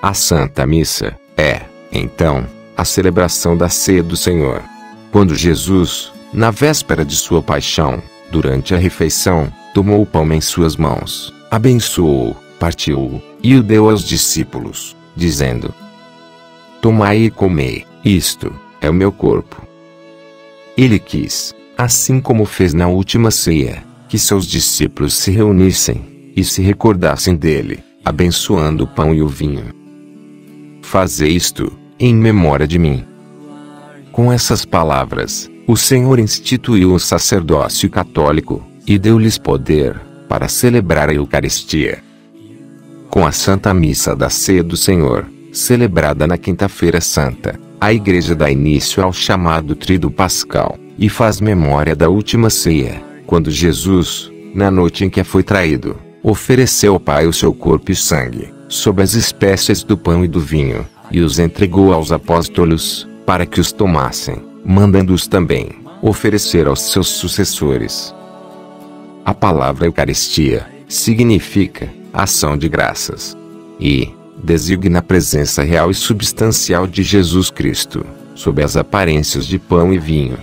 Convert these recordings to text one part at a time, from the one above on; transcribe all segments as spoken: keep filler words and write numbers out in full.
A Santa Missa é, então, a celebração da ceia do Senhor. Quando Jesus, na véspera de sua paixão, durante a refeição, tomou o pão em suas mãos, abençoou-o, partiu-o, e o deu aos discípulos, dizendo: Tomai e comei, isto é o meu corpo. Ele quis, assim como fez na última ceia, que seus discípulos se reunissem e se recordassem dele, abençoando o pão e o vinho. Fazei isto em memória de mim. Com essas palavras, o Senhor instituiu o sacerdócio católico e deu-lhes poder para celebrar a Eucaristia. Com a Santa Missa da Ceia do Senhor, celebrada na Quinta-feira Santa, a Igreja dá início ao chamado Tríduo Pascal e faz memória da última ceia, quando Jesus, na noite em que foi traído, ofereceu ao Pai o seu corpo e sangue, sob as espécies do pão e do vinho, e os entregou aos apóstolos, para que os tomassem, mandando-os também oferecer aos seus sucessores. A palavra Eucaristia significa ação de graças e designa a presença real e substancial de Jesus Cristo, sob as aparências de pão e vinho.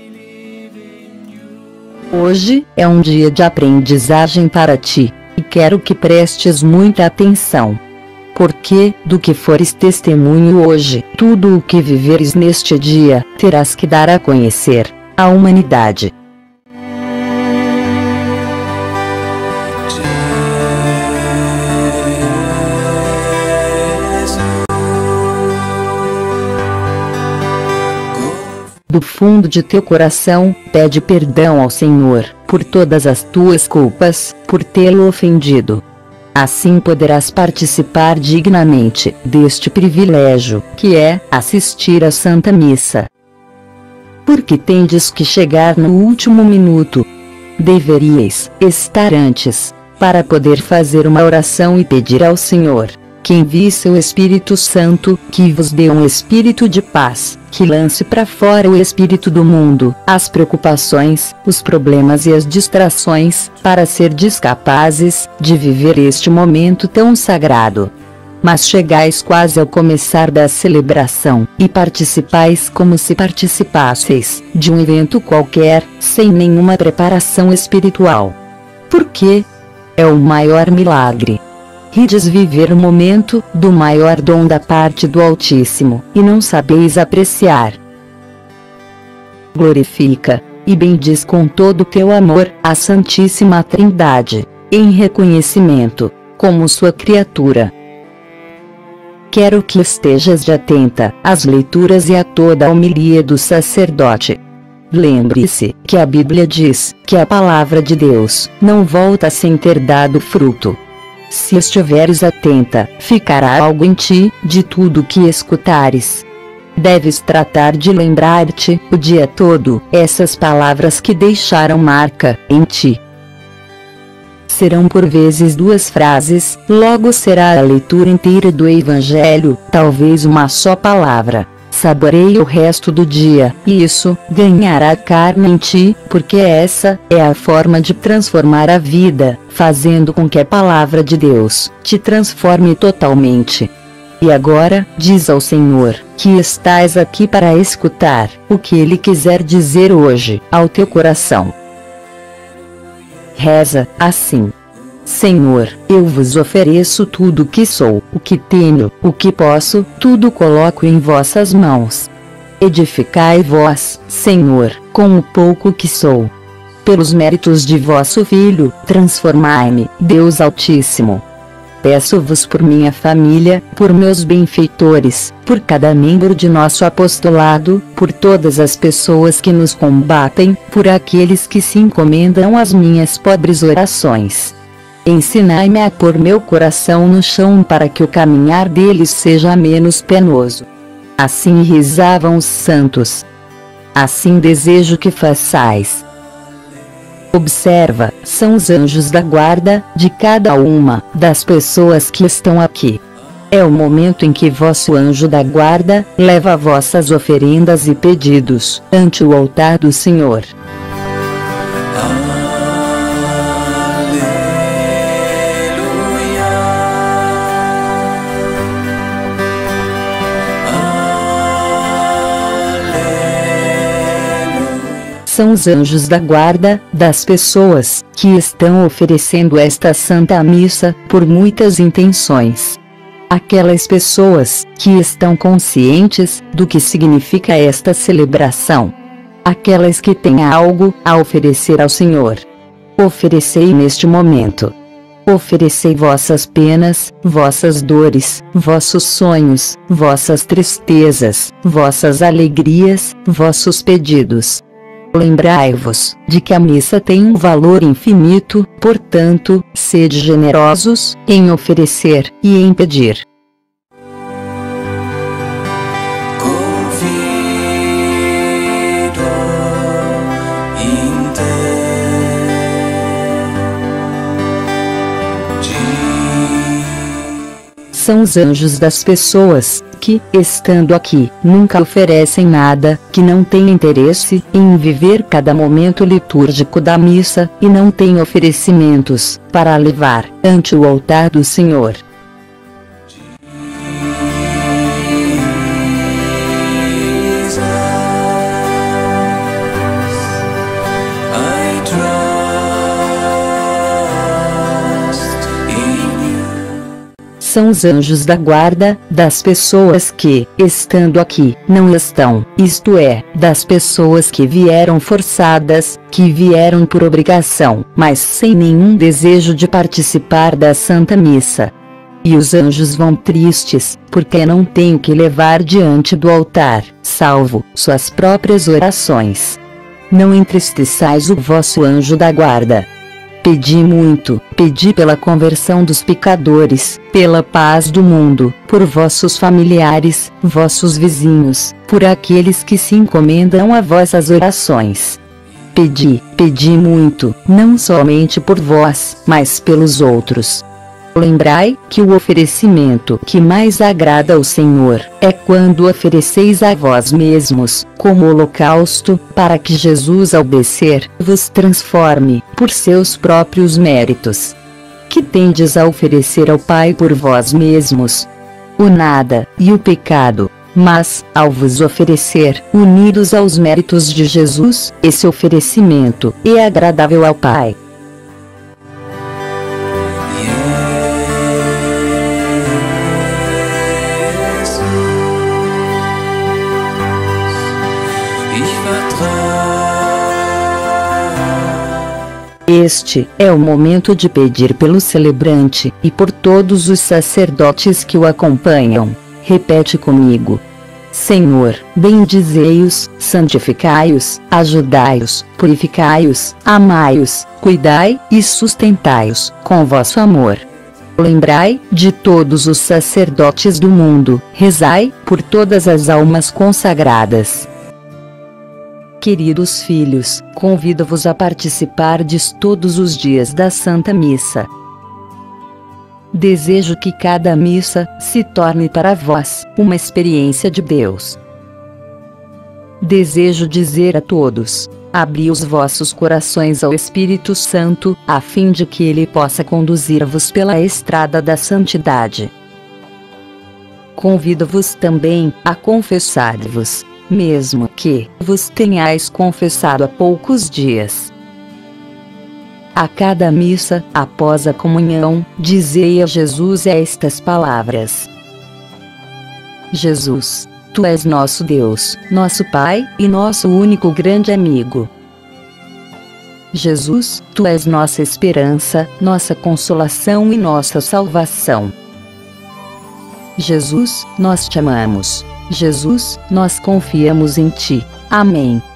Hoje é um dia de aprendizagem para ti, e quero que prestes muita atenção. Porque, do que fores testemunho hoje, tudo o que viveres neste dia, terás que dar a conhecer à humanidade. Do fundo de teu coração, pede perdão ao Senhor, por todas as tuas culpas, por tê-lo ofendido. Assim poderás participar dignamente deste privilégio, que é assistir à Santa Missa. Porque tendes que chegar no último minuto. Deveríeis estar antes, para poder fazer uma oração e pedir ao Senhor que envie seu Espírito Santo, que vos dê um espírito de paz, que lance para fora o espírito do mundo, as preocupações, os problemas e as distrações, para serdes capazes de viver este momento tão sagrado. Mas chegais quase ao começar da celebração, e participais como se participasseis de um evento qualquer, sem nenhuma preparação espiritual. Por quê? É o maior milagre. Rides viver o momento do maior dom da parte do Altíssimo, e não sabeis apreciar. Glorifica e bendiz com todo o teu amor a Santíssima Trindade, em reconhecimento, como sua criatura. Quero que estejas de atenta às leituras e a toda a homilia do sacerdote. Lembre-se que a Bíblia diz que a palavra de Deus não volta sem ter dado fruto. Se estiveres atenta, ficará algo em ti, de tudo que escutares. Deves tratar de lembrar-te, o dia todo, essas palavras que deixaram marca em ti. Serão por vezes duas frases, logo será a leitura inteira do Evangelho, talvez uma só palavra. Saboreie o resto do dia, e isso ganhará carne em ti, porque essa é a forma de transformar a vida, fazendo com que a palavra de Deus te transforme totalmente. E agora, diz ao Senhor, que estás aqui para escutar o que Ele quiser dizer hoje ao teu coração. Reza assim: Senhor, eu vos ofereço tudo o que sou, o que tenho, o que posso, tudo coloco em vossas mãos. Edificai vós, Senhor, com o pouco que sou. Pelos méritos de vosso Filho, transformai-me, Deus Altíssimo. Peço-vos por minha família, por meus benfeitores, por cada membro de nosso apostolado, por todas as pessoas que nos combatem, por aqueles que se encomendam às minhas pobres orações. Ensinai-me a pôr meu coração no chão para que o caminhar deles seja menos penoso. Assim rezavam os santos. Assim desejo que façais. Observa, são os anjos da guarda de cada uma das pessoas que estão aqui. É o momento em que vosso anjo da guarda leva vossas oferendas e pedidos ante o altar do Senhor. são os anjos da guarda das pessoas que estão oferecendo esta Santa Missa por muitas intenções. Aquelas pessoas que estão conscientes do que significa esta celebração. Aquelas que têm algo a oferecer ao Senhor. Oferecei neste momento. Oferecei vossas penas, vossas dores, vossos sonhos, vossas tristezas, vossas alegrias, vossos pedidos. Lembrai-vos de que a missa tem um valor infinito, portanto, sede generosos em oferecer e em pedir. São os anjos das pessoas que, estando aqui, nunca oferecem nada, que não têm interesse em viver cada momento litúrgico da missa, e não têm oferecimentos para levar ante o altar do Senhor. São os anjos da guarda das pessoas que, estando aqui, não estão, isto é, das pessoas que vieram forçadas, que vieram por obrigação, mas sem nenhum desejo de participar da Santa Missa. E os anjos vão tristes, porque não têm o que levar diante do altar, salvo suas próprias orações. Não entristeçais o vosso anjo da guarda. Pedi muito, pedi pela conversão dos pecadores, pela paz do mundo, por vossos familiares, vossos vizinhos, por aqueles que se encomendam a vossas orações. Pedi, pedi muito, não somente por vós, mas pelos outros. Lembrai que o oferecimento que mais agrada ao Senhor é quando ofereceis a vós mesmos, como holocausto, para que Jesus ao descer vos transforme, por seus próprios méritos. Que tendes a oferecer ao Pai por vós mesmos? O nada e o pecado. Mas, ao vos oferecer, unidos aos méritos de Jesus, esse oferecimento é agradável ao Pai. Este é o momento de pedir pelo celebrante e por todos os sacerdotes que o acompanham. Repete comigo. Senhor, bendizei-os, santificai-os, ajudai-os, purificai-os, amai-os, cuidai e sustentai-os com vosso amor. Lembrai de todos os sacerdotes do mundo, rezai por todas as almas consagradas. Queridos filhos, convido-vos a participardes todos os dias da Santa Missa. Desejo que cada missa se torne para vós uma experiência de Deus. Desejo dizer a todos: abri os vossos corações ao Espírito Santo, a fim de que ele possa conduzir-vos pela estrada da santidade. Convido-vos também a confessar-vos, mesmo que vos tenhais confessado há poucos dias. A cada missa, após a comunhão, dizei a Jesus estas palavras: Jesus, Tu és nosso Deus, nosso Pai e nosso único grande amigo. Jesus, Tu és nossa esperança, nossa consolação e nossa salvação. Jesus, nós te amamos. Jesus, nós confiamos em Ti. Amém.